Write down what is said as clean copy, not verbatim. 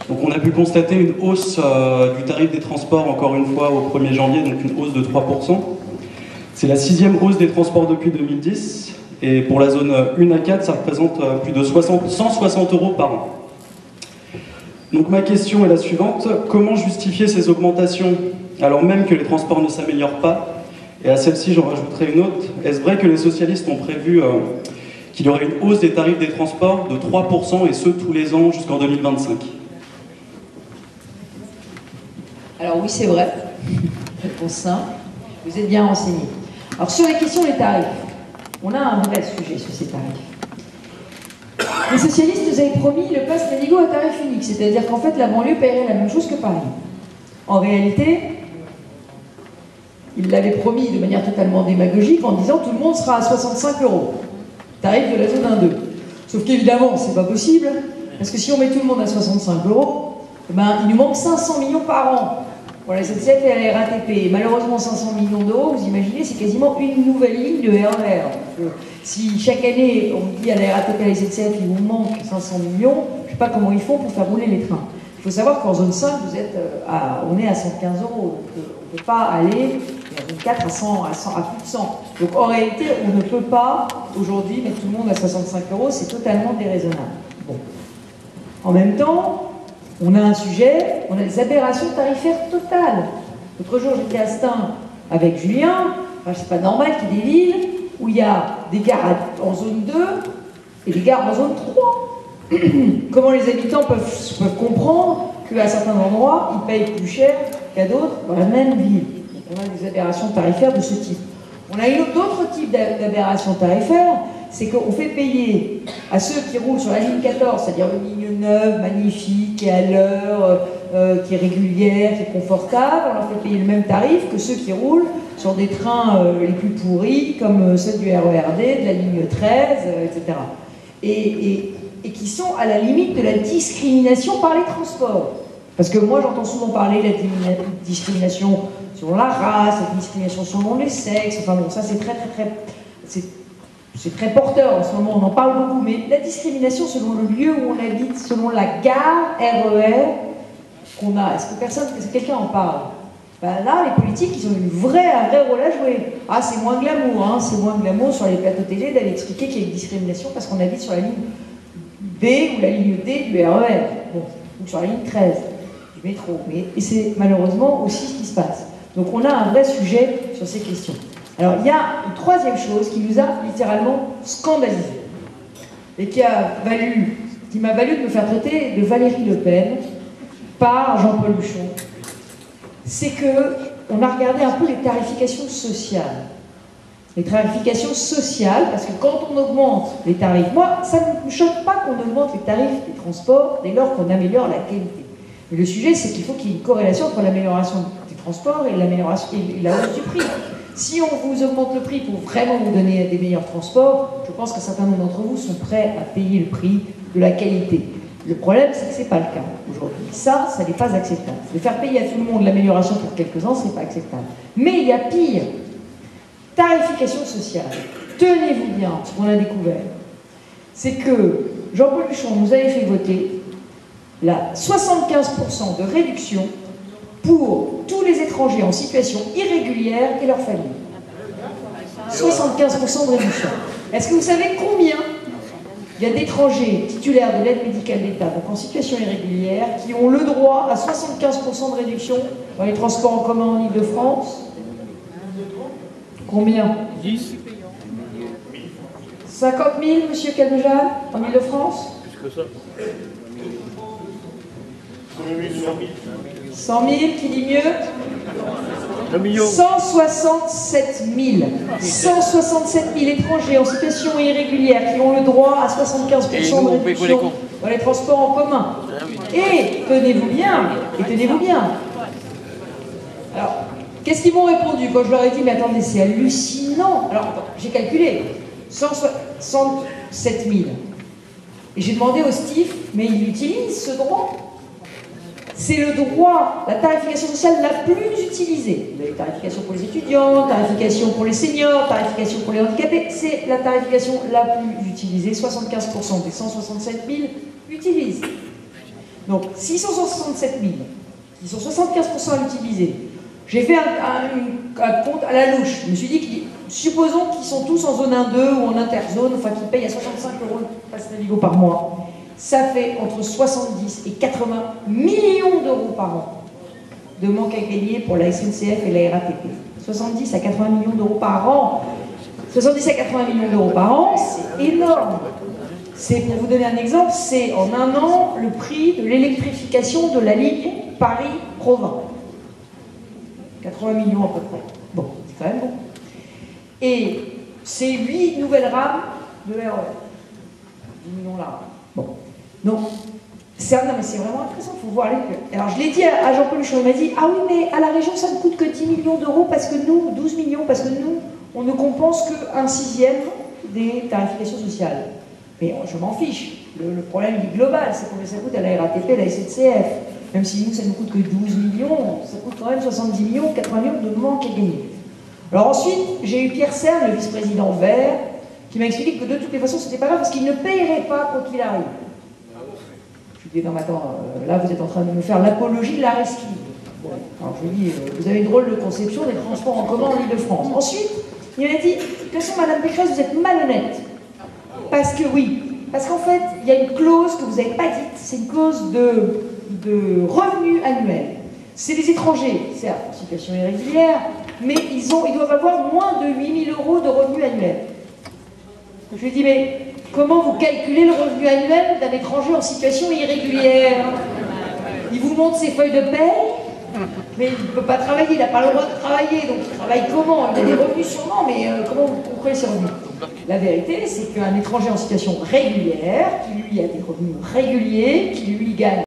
Donc on a pu constater une hausse du tarif des transports, encore une fois, au 1er janvier, donc une hausse de 3%. C'est la 6e hausse des transports depuis 2010, et pour la zone 1 à 4, ça représente plus de 160 € par an. Donc ma question est la suivante: comment justifier ces augmentations alors même que les transports ne s'améliorent pas? Et à celle-ci, j'en rajouterai une autre. Est-ce vrai que les socialistes ont prévu qu'il y aurait une hausse des tarifs des transports de 3%, et ce tous les ans jusqu'en 2025? Alors oui, c'est vrai. Réponse simple. Vous êtes bien renseigné. Alors sur les questions des tarifs, on a un vrai sujet sur ces tarifs. Les socialistes nous avaient promis le pass Navigo à tarif unique, c'est-à-dire qu'en fait la banlieue paierait la même chose que Paris. En réalité, ils l'avaient promis de manière totalement démagogique en disant tout le monde sera à 65 €, tarif de la zone 1-2. Sauf qu'évidemment, c'est pas possible, parce que si on met tout le monde à 65 €, ben, il nous manque 500 millions par an pour la SNCF et la RATP. Et malheureusement, 500 millions d'euros, vous imaginez, c'est quasiment une nouvelle ligne de RER. Donc, si chaque année, on dit à la RATP et à la SNCF, il vous manque 500 millions, je ne sais pas comment ils font pour faire rouler les trains. Il faut savoir qu'en zone 5, on est à 115 €. Donc, on ne peut pas aller, et en zone 4, à plus de 100. Donc en réalité, on ne peut pas, aujourd'hui, mettre tout le monde à 65 €, c'est totalement déraisonnable. Bon. En même temps, on a un sujet, on a des aberrations tarifaires totales. L'autre jour, j'étais à Stein avec Julien. Enfin, c'est pas normal qu'il y ait des villes où il y a des gares en zone 2 et des gares en zone 3. Comment les habitants peuvent comprendre qu'à certains endroits, ils payent plus cher qu'à d'autres dans la même ville? Donc on a des aberrations tarifaires de ce type. On a d'autres types d'aberrations tarifaires, c'est qu'on fait payer à ceux qui roulent sur la ligne 14, c'est-à-dire une ligne neuve, magnifique, qui est à l'heure, qui est régulière, qui est confortable, on leur fait payer le même tarif que ceux qui roulent sur des trains les plus pourris, comme ceux du RERD, de la ligne 13, etc. Et qui sont à la limite de la discrimination par les transports. Parce que moi, j'entends souvent parler de la discrimination selon la race, la discrimination selon les sexes, enfin bon, ça c'est c'est très porteur en ce moment, on en parle beaucoup, mais la discrimination selon le lieu où on habite, selon la gare RER qu'on a, est-ce que quelqu'un en parle? Ben là, les politiques, ils ont un vrai rôle à jouer. Ah, c'est moins glamour, hein, c'est moins glamour sur les plateaux télé d'aller expliquer qu'il y a une discrimination parce qu'on habite sur la ligne B ou la ligne D du RER, bon, ou sur la ligne 13 du métro. Et c'est malheureusement aussi ce qui se passe. Donc on a un vrai sujet sur ces questions. Alors il y a une troisième chose qui nous a littéralement scandalisés et qui m'a valu de me faire traiter de Valérie Le Pen par Jean-Paul Huchon. C'est qu'on a regardé un peu les tarifications sociales. Les tarifications sociales, parce que quand on augmente les tarifs, moi, ça ne me choque pas qu'on augmente les tarifs des transports dès lors qu'on améliore la qualité. Mais le sujet, c'est qu'il faut qu'il y ait une corrélation entre l'amélioration des transports et la hausse du prix. Si on vous augmente le prix pour vraiment vous donner des meilleurs transports, je pense que certains d'entre vous sont prêts à payer le prix de la qualité. Le problème, c'est que ce n'est pas le cas aujourd'hui. Ça n'est pas acceptable. De faire payer à tout le monde l'amélioration pour quelques-uns, ce n'est pas acceptable. Mais il y a pire. Tarification sociale. Tenez-vous bien, ce qu'on a découvert, c'est que Jean-Paul Huchon nous avait fait voter la 75% de réduction pour tous les étrangers en situation irrégulière et leurs familles. 75% de réduction. Est-ce que vous savez combien il y a d'étrangers titulaires de l'aide médicale d'État, donc en situation irrégulière, qui ont le droit à 75% de réduction dans les transports en commun en Ile-de-France? Combien? 10. 50 000, monsieur Calmejane, en Ile-de-France? Plus que ça. 100 000, qui dit mieux? 1 million. 167 000. 167 000 étrangers en situation irrégulière qui ont le droit à 75% de réduction dans les transports en commun. Et tenez-vous bien, alors, qu'est-ce qu'ils m'ont répondu quand je leur ai dit, mais attendez, c'est hallucinant. Alors, j'ai calculé, 167 000. Et j'ai demandé au STIF, mais il utilise ce droit? C'est le droit, la tarification sociale la plus utilisée. Vous avez tarification pour les étudiants, tarification pour les seniors, tarification pour les handicapés. C'est la tarification la plus utilisée. 75% des 167 000 utilisent. Donc, s'ils sont 167 000, ils sont 75% à l'utiliser. J'ai fait un compte à la louche. Je me suis dit, supposons qu'ils sont tous en zone 1-2 ou en interzone, enfin qu'ils payent à 65 € le pass Navigo par mois. Ça fait entre 70 et 80 millions d'euros par an de manque à gagner pour la SNCF et la RATP. 70 à 80 millions d'euros par an. 70 à 80 millions d'euros par an, c'est énorme. C'est, pour vous donner un exemple, c'est en un an le prix de l'électrification de la ligne Paris-Provins. 80 millions à peu près. Bon, c'est quand même bon. Et c'est 8 nouvelles rames de RER. 10 millions là. Bon. Donc, non, mais c'est vraiment intéressant, il faut voir les... Alors, je l'ai dit à Jean-Paul Huchon, il m'a dit « Ah oui, mais à la région, ça ne coûte que 10 millions d'euros parce que nous, 12 millions, parce que nous, on ne compense qu'un sixième des tarifications sociales. » Mais je m'en fiche. Le problème est global, c'est combien ça coûte à la RATP, à la SNCF. Même si nous, ça ne coûte que 12 millions, ça coûte quand même 70 millions, 80 millions de manque à gagner. Alors ensuite, j'ai eu Pierre Serre, le vice-président vert, qui m'a expliqué que de toutes les façons, c'était pas grave parce qu'il ne payerait pas quoi qu'il arrive. Je lui dis, non, mais attends, là, vous êtes en train de me faire l'apologie de la rescue. Bon, alors je lui dis, vous avez une drôle de conception des transports en commun en Ile-de-France. Ensuite, il m'a dit, de toute façon, Madame Pécresse, vous êtes malhonnête. Parce que oui, parce qu'en fait, il y a une clause que vous n'avez pas dite, c'est une clause de revenus annuels. C'est les étrangers, certes, en situation irrégulière, mais ils doivent avoir moins de 8 000 € de revenus annuels. Je lui dis, mais comment vous calculez le revenu annuel d'un étranger en situation irrégulière? Il vous montre ses feuilles de paie, mais il ne peut pas travailler, il n'a pas le droit de travailler, donc il travaille comment? Il a des revenus sûrement, mais comment vous comprenez ses revenus? La vérité, c'est qu'un étranger en situation régulière, qui lui a des revenus réguliers, qui lui gagne